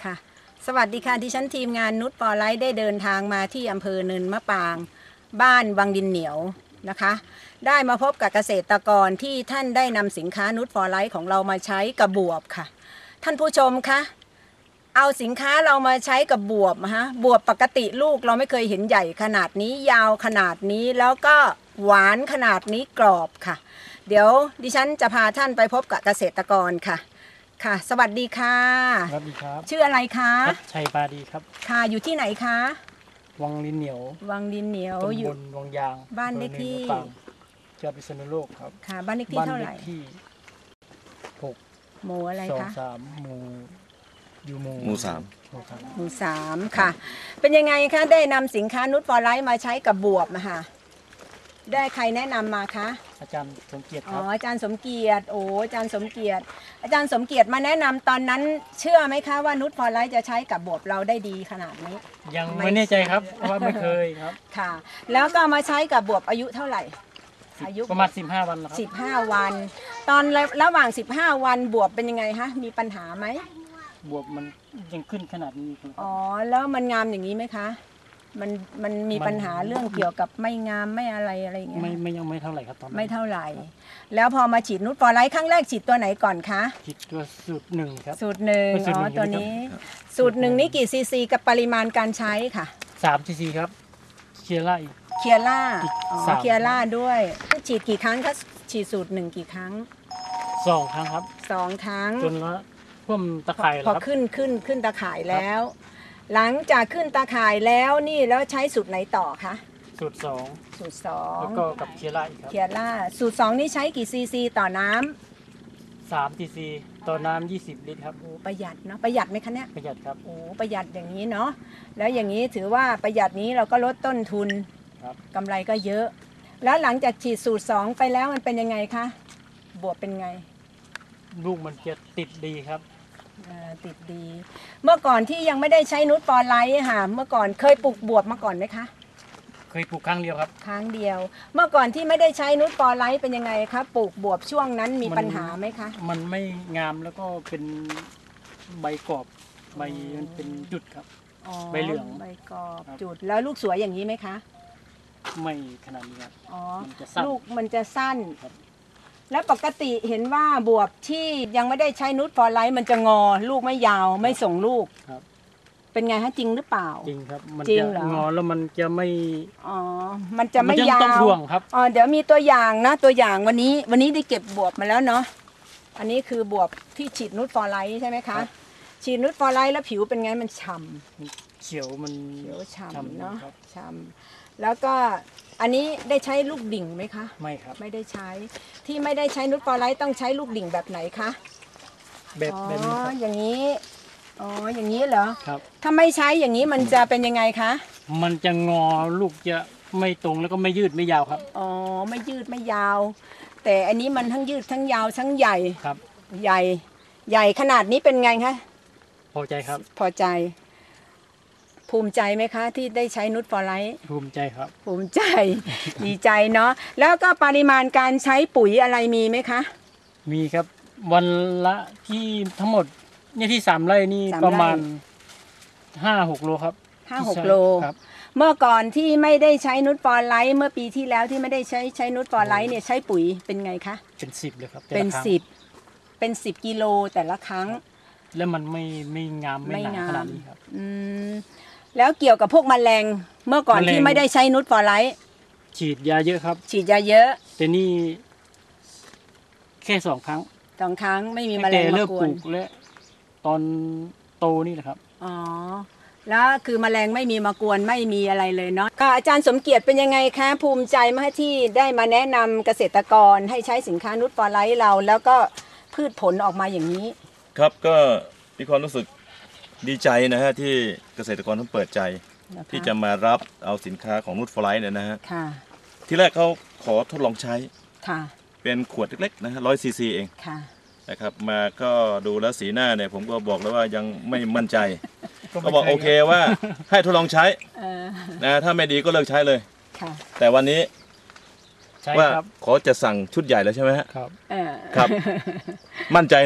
ค่ะสวัสดีค่ะดิฉันทีมงานนุชปอไลท์ได้เดินทางมาที่อำเภอเนินมะปรางบ้านวังดินเหนียวนะคะได้มาพบกับเกษตรกรที่ท่านได้นำสินค้านุชปอไลท์ของเรามาใช้กับบวบค่ะท่านผู้ชมคะเอาสินค้าเรามาใช้กับบวบบวบปกติลูกเราไม่เคยเห็นใหญ่ขนาดนี้ยาวขนาดนี้แล้วก็หวานขนาดนี้กรอบค่ะเดี๋ยวดิฉันจะพาท่านไปพบกับเกษตรกรค่ะค่ะสวัสดีค่ะสวัสดีครับชื่ออะไรคะชัยปาดีครับค่ะอยู่ที่ไหนคะวังดินเหนียววังดินเหนียวอยู่ตำบลวังยางบ้านเลขที่จังหวัดพิษณุโลกครับค่ะบ้านเลขที่เท่าไหร่ที่หมู่อะไรคะ 3หมู่อยู่หมู่ 3ค่ะเป็นยังไงคะได้นำสินค้านุชฟอร์ไลท์มาใช้กับบวบนะคะได้ใครแนะนำมาคะอาจารย์สมเกียรติครับอาจารย์สมเกียรติอาจารย์สมเกียรติมาแนะนำตอนนั้นเชื่อไหมคะว่านุชฟอร์ไลท์จะใช้กับบวบเราได้ดีขนาดนี้ยังไม่แน่ใจครับเพราะว่าไม่เคยครับค่ะแล้วก็มาใช้กับบวบอายุเท่าไหร่อายุประมาณ15 วันครับ 15 วันตอนระหว่าง15 วันบวบเป็นยังไงฮะมีปัญหาไหมบวบมันยังขึ้นขนาดนี้แล้วมันงามอย่างนี้ไหมคะมันมีปัญหาเรื่องเกี่ยวกับไม่งามไม่อะไรอย่างเงี้ยไม่เท่าไหร่ครับตอนไม่เท่าไหร่แล้วพอมาฉีดนุชฟอร์ไลท์ครั้งแรกฉีดตัวไหนก่อนคะฉีดตัวสูตร1ครับสูตร1ตัวนี้สูตร1นี่กี่ซีซีกับปริมาณการใช้ค่ะ 3ซีซีครับเคียร่าด้วยฉีดกี่ครั้งคะฉีดสูตร1กี่ครั้ง 2 ครั้งครับ 2 ครั้งจนละท่วมตะข่ายพอขึ้นตะข่ายแล้วหลังจากขึ้นตาข่ายแล้วนี่แล้วใช้สูตรไหนต่อคะสูตร2แล้วก็กับเคียร่าอีกครับเคียร่าสูตร2นี่ใช้กี่ซีซีต่อน้ำ3ซีซีต่อน้ำ20 ลิตรครับประหยัดเนาะประหยัดไหมคะเนี่ยประหยัดครับประหยัดอย่างนี้เนาะแล้วอย่างนี้ถือว่าประหยัดนี้เราก็ลดต้นทุนกำไรก็เยอะแล้วหลังจากฉีดสูตร2ไปแล้วมันเป็นยังไงคะบวบเป็นไงลูกมันจะติดดีครับติดดีเมื่อก่อนที่ยังไม่ได้ใช้นุชฟอร์ไลท์ค่ะเมื่อก่อนเคยปลูกบวบมาก่อนไหมคะเคยปลูกครั้งเดียวครับครั้งเดียวเมื่อก่อนที่ไม่ได้ใช้นุชฟอร์ไลท์เป็นยังไงคะปลูกบวบช่วงนั้นมีปัญหาไหมคะมันไม่งามแล้วก็เป็นใบกรอบใบมันเป็นจุดครับใบเหลืองใบกรอบจุดแล้วลูกสวยอย่างนี้ไหมคะไม่ขนาดนี้ครับลูกมันจะสั้นแล้วปกติเห็นว่าบวบที่ยังไม่ได้ใช้นุชฟอร์ไลท์มันจะงอลูกไม่ยาวไม่ส่งลูกครับเป็นไงฮะจริงหรือเปล่าจริงครับมันจะงอแล้วมันจะไม่มันจะไม่ยาวต้องห่วงครับเดี๋ยวมีตัวอย่างนะตัวอย่างวันนี้ได้เก็บบวบมาแล้วเนาะอันนี้คือบวบที่ฉีดนุชฟอร์ไลท์ใช่ไหมคะฉีดนุชฟอร์ไลท์แล้วผิวเป็นไงมันฉ่ำเขียวฉ่ำเนาะฉ่ำแล้วก็อันนี้ได้ใช้ลูกดิ่งไหมคะไม่ครับไม่ได้ใช้ที่ไม่ได้ใช้นุชฟอร์ไลท์ต้องใช้ลูกดิ่งแบบไหนคะแบบนี้ครับอย่างนี้อย่างนี้เหรอครับถ้าไม่ใช้อย่างนี้มันจะเป็นยังไงคะมันจะงอลูกจะไม่ตรงแล้วก็ไม่ยืดไม่ยาวครับไม่ยืดไม่ยาวแต่อันนี้มันทั้งยืดทั้งยาวทั้งใหญ่ครับใหญ่ขนาดนี้เป็นไงคะพอใจครับพอใจภูมิใจไหมคะที่ได้ใช้นุชฟอร์ไลท์ภูมิใจครับภูมิใจ ดีใจเนาะแล้วก็ปริมาณการใช้ปุ๋ยอะไรมีไหมคะมีครับวันละที่ทั้งหมดเนี่ยที่3 ไร่นี่ประมาณ5-6 โลครับ 5-6 โลเมื่อก่อนที่ไม่ได้ใช้นุชฟอร์ไลท์เมื่อปีที่แล้วที่ไม่ได้ใช้นุชฟอร์ไลท์เนี่ยใช้ปุ๋ยเป็นไงคะเป็น10เลยครับเป็น10 กิโลแต่ละครั้งแล้วมันไม่งามไม่หนาขนาดนี้ครับแล้วเกี่ยวกับพวกแมลงเมื่อก่อนที่ไม่ได้ใช้นุชฟอร์ไลท์ฉีดยาเยอะครับฉีดยาเยอะแต่นี่แค่2 ครั้งไม่มีแมลงมากวนแต่เริ่มปลูกและตอนโตนี่แหละครับแล้วคือแมลงไม่มีมากวนไม่มีอะไรเลยเนาะก็อาจารย์สมเกียรติเป็นยังไงคะภูมิใจมากที่ได้มาแนะนำเกษตรกรให้ใช้สินค้านุชฟอร์ไลท์เราแล้วก็พืชผลออกมาอย่างนี้ครับก็มีความรู้สึกดีใจนะฮะที่เกษตรกรท่านเปิดใจที่จะมารับเอาสินค้าของนุชฟอร์ไลท์เนี่ยนะฮะที่แรกเขาขอทดลองใช้เป็นขวดเล็กๆนะฮะ100 ซีซีเองนะครับมาก็ดูแล้วสีหน้าเนี่ยผมก็บอกแล้วว่ายังไม่มั่นใจก็บอกโอเคว่าให้ทดลองใช้นะถ้าไม่ดีก็เลิกใช้เลยแต่วันนี้ว่าขอจะสั่งชุดใหญ่แล้วใช่ไหมฮะครับครับมั่นใจเนาะ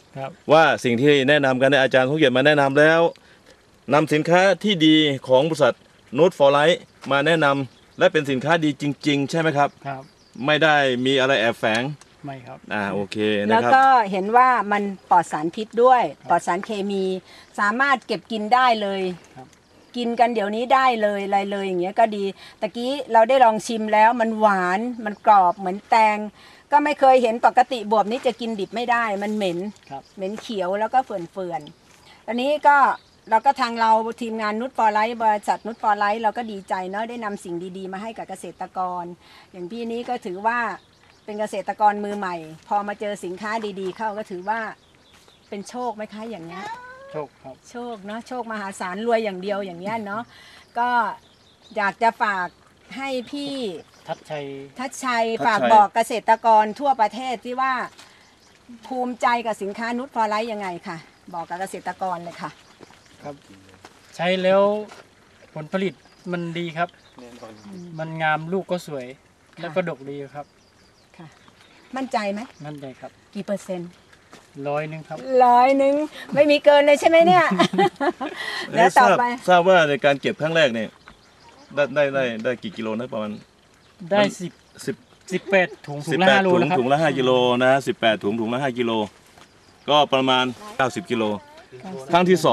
ครับว่าสิ่งที่แนะนำกันในอาจารย์คงเกียรติมาแนะนำแล้วนำสินค้าที่ดีของบริษัทนูตฟอร์ไลท์มาแนะนำและเป็นสินค้าดีจริง ๆ ใช่ไหมครับครับไม่ได้มีอะไรแอบแฝงไม่ครับโอเคนะแล้วครับก็เห็นว่ามันปลอดสารพิษด้วยปลอดสารเคมีสามารถเก็บกินได้เลยครับกินกันเดี๋ยวนี้ได้เลยอะไรเลยอย่างเงี้ยก็ดีตะกี้เราได้ลองชิมแล้วมันหวานมันกรอบเหมือนแตงก็ไม่เคยเห็นปกติบวบนี้จะกินดิบไม่ได้มันเหม็นครับเหม็นเขียวแล้วก็เฟื่อนๆอันนี้ก็เราก็ทางเราทีมงานนุชฟอร์ไลท์บริษัทนุชฟอร์ไลท์เราก็ดีใจเนาะได้นำสิ่งดีๆมาให้กับเกษตรกร อย่างพี่นี้ก็ถือว่าเป็นเกษตรกรมือใหม่ พอมาเจอสินค้าดีๆเข้าก็ถือว่าเป็นโชคไหมคะอย่างเงี้ยโชคครับโชคเนาะโชคมหาศาลรวยอย่างเดียวอย่างเงี้ยเนาะก็อยากจะฝากให้พี่ทัดชัยทัชชัยทัชชัยฝากบอกเกษตรกรทั่วประเทศที่ว่าภูมิใจกับสินค้านุชฟอร์ไลท์ยังไงค่ะ บอกกับเกษตรกรเลยค่ะครับ ใช้แล้วผลผลิตมันดีครับ มันงามลูกก็สวย แล้วก็ดกดีครับค่ะ มั่นใจไหมมั่นใจครับกี่เปอร์เซ็นต์ 100ครับ 100ไม่มีเกินเลยใช่ไหมเนี่ย แล้วต่อไปทราบว่าในการเก็บครั้งแรกเนี่ยได้กี่กิโลนะประมาณได้ 10 18ถุงถุงละ 18 5โลถุงนะครับถุงละ5กิโลนะ18ถุงละ5กิโลก็ประมาณ90กิโลครั้งที่2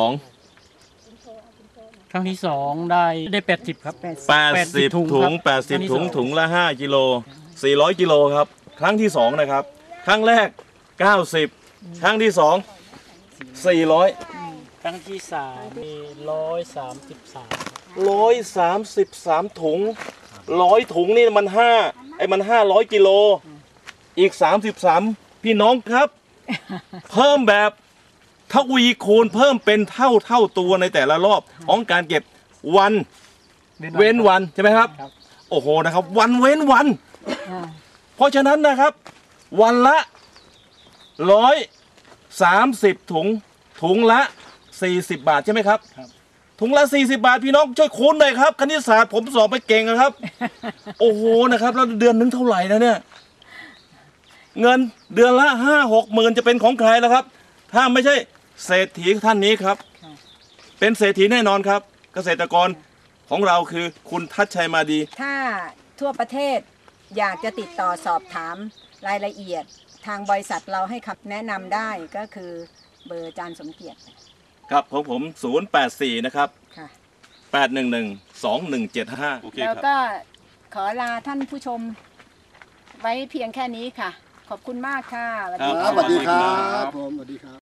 ครั้งที่2ได้80ครับ 80ถุงครับ 80ถุงถุงละ5กิโล400กิโลครับครั้งที่2นะครับครั้งแรก90ครั้งที่2 400 ครั้งที่3มี133 133ถุง100ถุงนี่มัน500กิโลอีก33พี่น้องครับ เพิ่มแบบทวีคูณเพิ่มเป็นเท่าตัวในแต่ละรอบของการเก็บวันเว้นวันใช่ไหมครับครับโอ้โหนะครับวันเว้นวัน เพราะฉะนั้นนะครับ วันละ130ถุงละ40 บาทใช่ไหมครับครับถุงละ40 บาทพี่น้องช่วยคูณหน่อยครับคณิตศาสตร์ผมสอบไปเก่งนะครับ โอ้โหนะครับแล้วเดือนนึงเท่าไหร่นะเนี่ยเงินเดือนละ5-6หมื่นจะเป็นของใครล่ะครับ ถ้าไม่ใช่เศรษฐีท่านนี้ครับค่ะเป็นเศรษฐีแน่นอนครับ เกษตรกรของเราคือคุณทัชชัยมาดีถ้าทั่วประเทศอยากจะติดต่อสอบถามรายละเอียด ทางบริษัทเราให้คำแนะนำได้ก็คือเบอร์อาจารย์สมเกียรติครับของผม084นะครับค่ะ 811-2175โอเคแล้วครับก็ขอลาท่านผู้ชมไว้เพียงแค่นี้ค่ะ ขอบคุณมากค่ะครับสวัสดีครับผมสวัสดีครับ